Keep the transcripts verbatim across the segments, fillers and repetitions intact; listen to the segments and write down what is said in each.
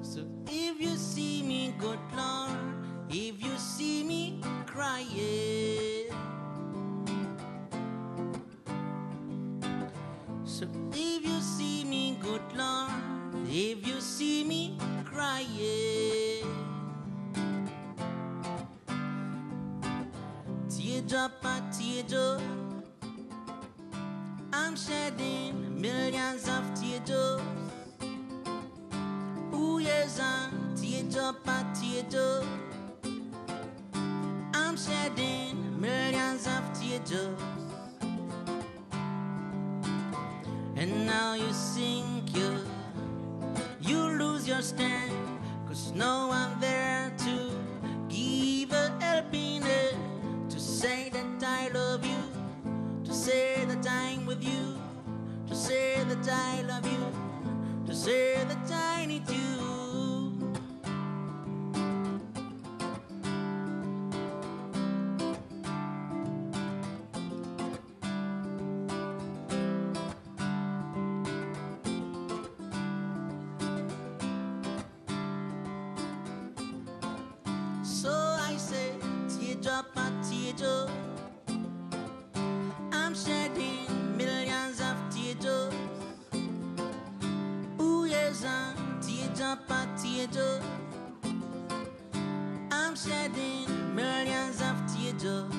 So if you see me, good Lord, if you see me crying, so if you see me, good Lord, if you see me crying, teardrop by teardrop, I'm shedding millions of teardrops. Ooh, yes, I'm teardrop by teardrop, I'm shedding millions of teardrops. And now you sink, you, you lose your stand, 'cause no one there to give a helping hand, to say that I love you, to say that I'm with you, to say that I love you, to say that I need you. So I say, teardrop by teardrop, I'm shedding millions of teardrops. Ooh, yes, I'm teardrop by teardrop, I'm shedding millions of teardrops.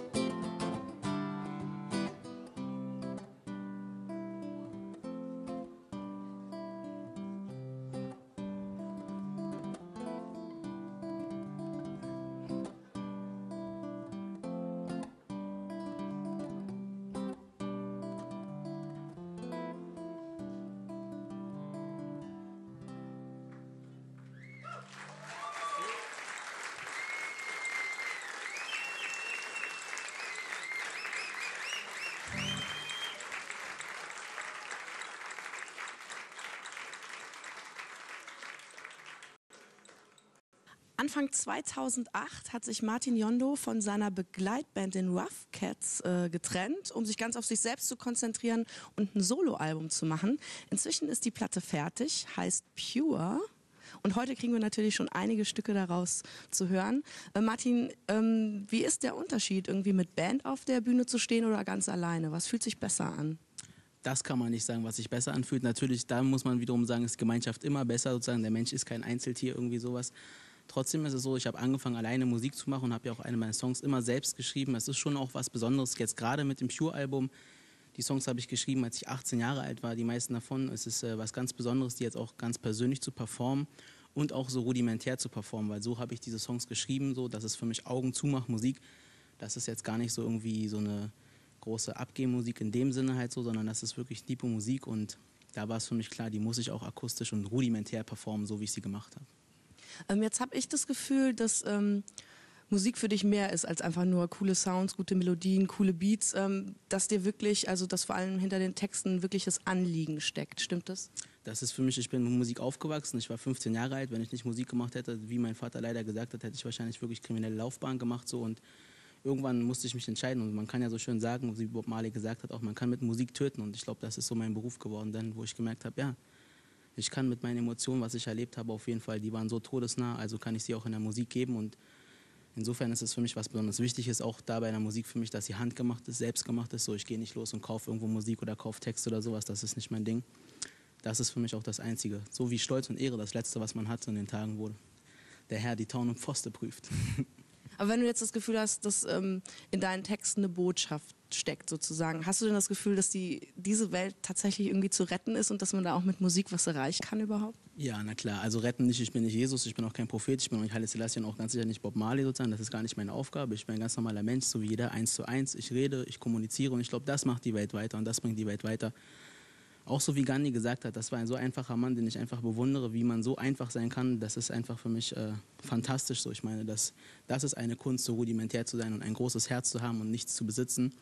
Anfang zweitausendacht hat sich Martin Jondo von seiner Begleitband den Rough Cats äh, getrennt, um sich ganz auf sich selbst zu konzentrieren und ein Soloalbum zu machen. Inzwischen ist die Platte fertig, heißt Pure. Und heute kriegen wir natürlich schon einige Stücke daraus zu hören. Äh, Martin, ähm, wie ist der Unterschied, irgendwie mit Band auf der Bühne zu stehen oder ganz alleine? Was fühlt sich besser an? Das kann man nicht sagen, was sich besser anfühlt. Natürlich, da muss man wiederum sagen, ist Gemeinschaft immer besser. Sozusagen, der Mensch ist kein Einzeltier, irgendwie sowas. Trotzdem ist es so, ich habe angefangen, alleine Musik zu machen und habe ja auch eine meiner Songs immer selbst geschrieben. Es ist schon auch was Besonderes, jetzt gerade mit dem Pure-Album. Die Songs habe ich geschrieben, als ich achtzehn Jahre alt war, die meisten davon. Es ist äh, was ganz Besonderes, die jetzt auch ganz persönlich zu performen und auch so rudimentär zu performen, weil so habe ich diese Songs geschrieben, so, dass es für mich Augen zumach Musik. Das ist jetzt gar nicht so irgendwie so eine große Abgehmusik in dem Sinne halt so, sondern das ist wirklich tiefe Musik und da war es für mich klar, die muss ich auch akustisch und rudimentär performen, so wie ich sie gemacht habe. Ähm, jetzt habe ich das Gefühl, dass ähm, Musik für dich mehr ist als einfach nur coole Sounds, gute Melodien, coole Beats, ähm, dass dir wirklich, also dass vor allem hinter den Texten wirkliches Anliegen steckt. Stimmt das? Das ist für mich, ich bin mit Musik aufgewachsen, ich war fünfzehn Jahre alt, wenn ich nicht Musik gemacht hätte, wie mein Vater leider gesagt hat, hätte ich wahrscheinlich wirklich kriminelle Laufbahn gemacht so und irgendwann musste ich mich entscheiden und man kann ja so schön sagen, wie Bob Marley gesagt hat, auch man kann mit Musik töten und ich glaube, das ist so mein Beruf geworden, denn wo ich gemerkt habe, ja, ich kann mit meinen Emotionen, was ich erlebt habe, auf jeden Fall, die waren so todesnah, also kann ich sie auch in der Musik geben und insofern ist es für mich was besonders wichtig ist, auch da bei der Musik für mich, dass sie handgemacht ist, selbstgemacht ist, so ich gehe nicht los und kaufe irgendwo Musik oder kaufe Text oder sowas, das ist nicht mein Ding. Das ist für mich auch das Einzige, so wie Stolz und Ehre das Letzte, was man hatte in den Tagen, wo der Herr die Tauen und Pfoste prüft. Aber wenn du jetzt das Gefühl hast, dass ähm, in deinen Texten eine Botschaft steckt sozusagen, hast du denn das Gefühl, dass die, diese Welt tatsächlich irgendwie zu retten ist und dass man da auch mit Musik was erreichen kann überhaupt? Ja, na klar. Also retten nicht, ich bin nicht Jesus, ich bin auch kein Prophet, ich bin auch nicht Haile Selassie und auch ganz sicher nicht Bob Marley sozusagen. Das ist gar nicht meine Aufgabe. Ich bin ein ganz normaler Mensch, so wie jeder, eins zu eins. Ich rede, ich kommuniziere und ich glaube, das macht die Welt weiter und das bringt die Welt weiter. Auch so wie Gandhi gesagt hat, das war ein so einfacher Mann, den ich einfach bewundere, wie man so einfach sein kann. Das ist einfach für mich äh, fantastisch so. Ich meine, das, das ist eine Kunst, so rudimentär zu sein und ein großes Herz zu haben und nichts zu besitzen.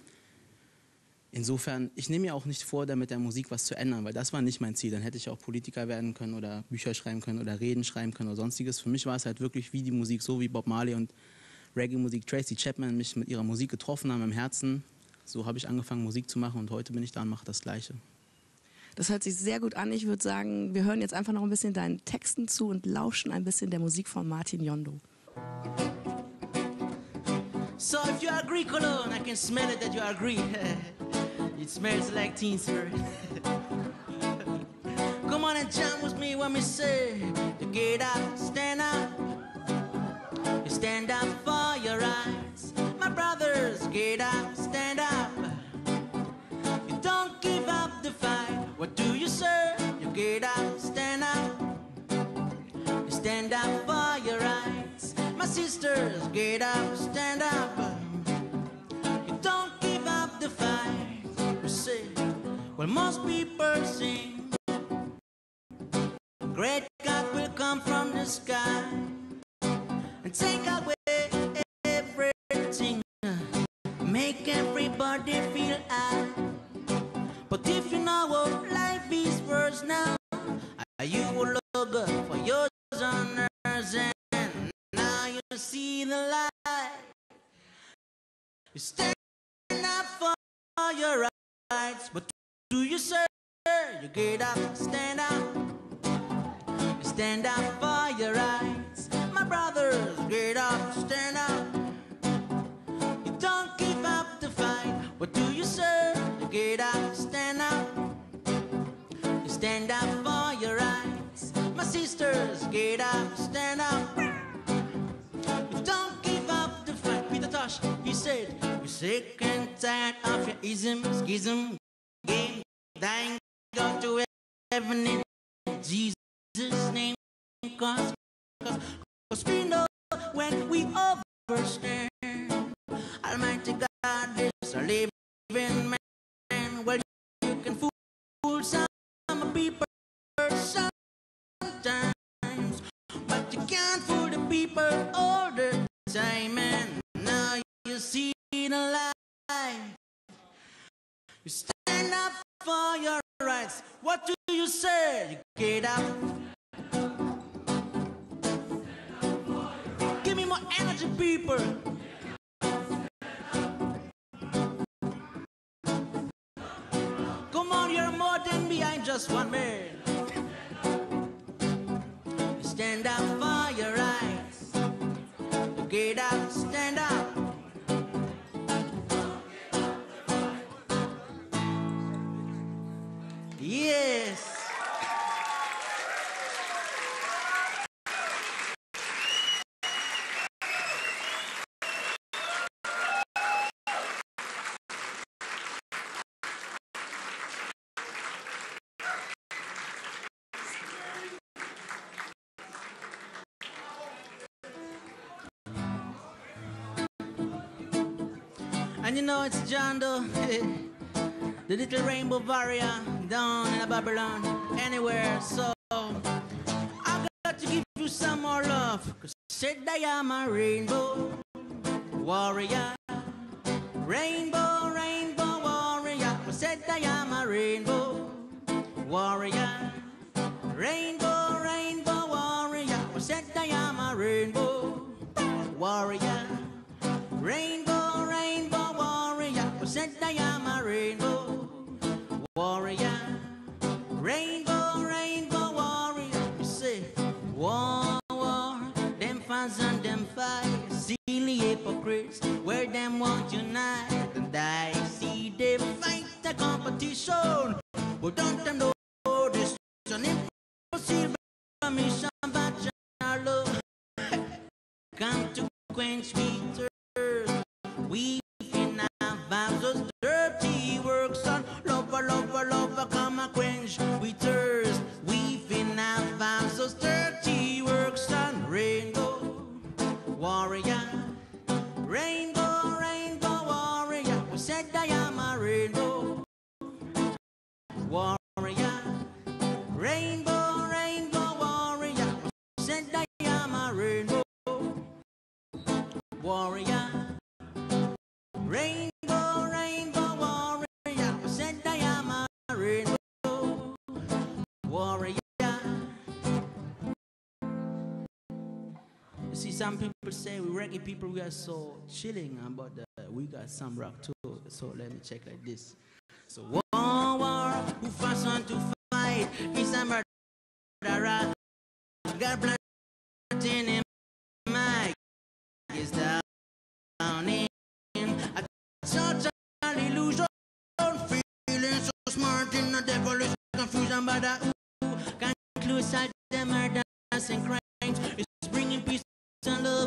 Insofern, ich nehme mir auch nicht vor, da mit der Musik was zu ändern, weil das war nicht mein Ziel. Dann hätte ich auch Politiker werden können oder Bücher schreiben können oder Reden schreiben können oder sonstiges. Für mich war es halt wirklich wie die Musik, so wie Bob Marley und Reggae-Musik, Tracy Chapman mich mit ihrer Musik getroffen haben im Herzen. So habe ich angefangen, Musik zu machen und heute bin ich da und mache das Gleiche. Das hört sich sehr gut an. Ich würde sagen, wir hören jetzt einfach noch ein bisschen deinen Texten zu und lauschen ein bisschen der Musik von Martin Yondo. So if you agree, Cologne, I can smell it that you agree. It smells like Teen Spirit. Come on and jam with me when we say, you get up, stand up. You stand up for your rights. My brothers, get up, stand up. You don't give up the fight. What do you say? You get up, stand up. You stand up for your rights. My sisters, get up, stand up. You don't give up the fight. You say, well, most people sing. Great God will come from the sky and take away everything, make everybody feel high. But if you know what life is first now, you will look good for yours on earth, and now you see the light. You stand up for your rights, but do you, sir? You get up, stand up. Stand up for your rights. My brothers, get up, stand up. You don't give up the fight. What do you say? You get up, stand up. You stand up for your rights. My sisters, get up, stand up. You don't give up the fight. Peter Tosh, he said, you're sick and tired of your ism, schism, game, dying, go to heaven in Jesus' name, cause, cause, cause we know when we overstand, Almighty God is a living man. Well, you can fool some people sometimes, but you can't fool the people all the time. And now you see the light. You stand up for your rights. What do you say? You get up. Give me more energy, people. Come on, you're more than me, I'm just one man. You stand up for your rights. You get up, stand up. Yes. And you know it's John Doe, the little rainbow warrior down in Babylon, anywhere. So I got to give you some more love, cause said I am a rainbow warrior. Rainbow, rainbow warrior. Said I am a rainbow warrior. Rainbow, rainbow warrior. Said I am a rainbow warrior. Rainbow, rainbow warrior. Said I am a rainbow warrior. Rainbow, rainbow warrior. You say, war, war, them fans and them fight. Silly hypocrites, where them won't unite. And I see them fight the competition. But don't them know this is an impossible mission, but your love come to quench me thirst. We in our vows, dirty works on lover, lover, lover, come and quench we thirst. We in our vows, dirty works on rainbow warrior. Rainbow, rainbow warrior. We said I am a rainbow warrior. Rainbow, rainbow warrior. We said I am a rainbow warrior. Rainbow, rainbow warrior. We said I am a rainbow warrior. You see, some people say we reggae people, we are so chilling, but uh, we got some rock too. So let me check like this. So war, war, who fast on to fight. He's a murderer. Got blood in him. Mike is down in. I saw Charlie lose all feeling so smart in the devilish confusion, but I ooh, can't lose sight the murders and crimes. It's bringing peace and love.